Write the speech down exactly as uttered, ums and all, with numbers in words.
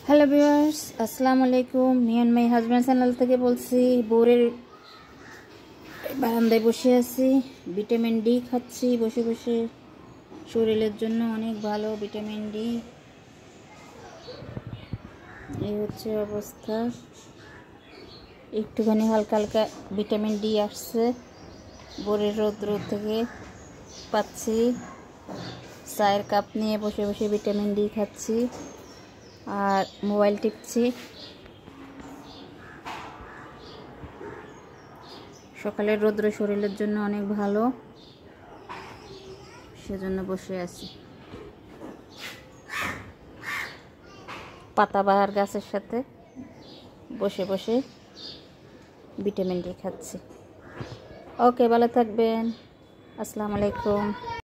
Hello viewers, আসসালামু আলাইকুম। Me and my husband channel থেকে বলছি। বোরের বারান্দায় বসে আছি, ভিটামিন ডি খাচ্ছি বসে বসে। শরীরের জন্য অনেক ভালো ভিটামিন ডি। এই হচ্ছে অবস্থা, একটুখানি হালকা হালকা ভিটামিন ডি আসছে বোরের রৌদ্র থেকে পাচ্ছি। চায়ের কাপ নিয়ে বসে বসে ভিটামিন ডি খাচ্ছি আর মোবাইল টিপছি। সকালের রৌদ্র শরীরের জন্য অনেক ভালো, সেজন্য বসে আছি পাতাবাহার গাছের সাথে বসে বসে ভিটামিন ডি খাচ্ছি। ওকে, ভালো থাকবেন। আসসালামু আলাইকুম।